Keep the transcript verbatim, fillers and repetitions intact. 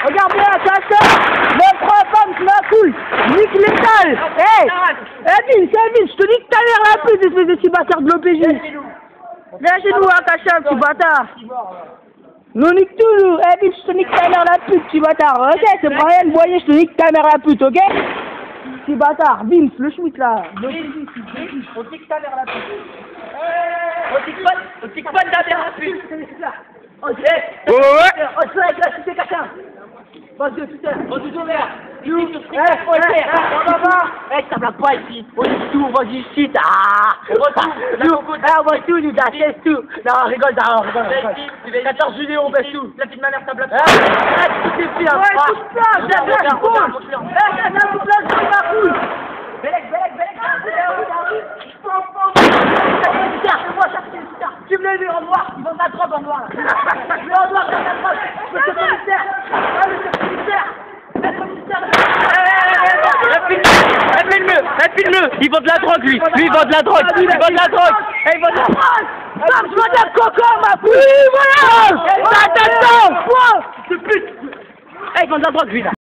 Regarde bien, attention. Le trois-femmes, tu m'as cool. Nique l'étal. Hey, Evin, c'est Evin, je te dis que t'as l'air la pute, espèce de petit bâtard de l'O P J. Viens chez nous, hein, Kacham, petit bâtard. Nous nique tout, nous. Evin, je te nique ta mère la pute, petit bâtard. Ok, c'est pas rien de voyer, je te nique ta mère la pute, ok? Petit bâtard, Bims, le schmitt là. On nique ta mère la pute. On tique pas, on tique pas de ta mère la pute. Ok. Ouais, ouais, ouais. On se fait avec la cité Kacham. Bande de putain. Bande de merde. Nous, eh, eh, eh, on va voir. Eh, ça blague pas ici. On dit tout, on va dire shit. Ah, on va tout. Nous, eh, on va tout, nous, d'acheter tout. Non, on rigole, non, on rigole, on rigole. quatorze juillet, on baisse tout. La petite ma mère, ça blague Eh, pas. eh, tout est pire. Ouais, tout ça, j'ai blague, Regarde, bon. regarde, regarde. Eh, ça n'a tout là, c'est ma cool. Belek, Belek, Belek. Tu me l'as vu en noir, ils vont de la drogue en noir. Mais en noir, c'est de la drogue. Monsieur le commissaire. Ah, monsieur le commissaire. Monsieur le commissaire. Eh, filme-le, il vend de la drogue, lui. Lui, il vend de la drogue. Il vend de la drogue. Eh, il vend de la drogue. Comme je vois de la coco, ma poule. Oui, voilà. Attention. Eh, il vend de la drogue, lui, là.